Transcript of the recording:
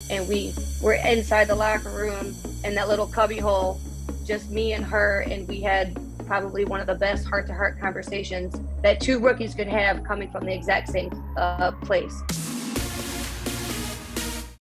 and we were inside the locker room in that little cubby hole, just me and her, and we had probably one of the best heart-to-heart conversations that two rookies could have coming from the exact same place.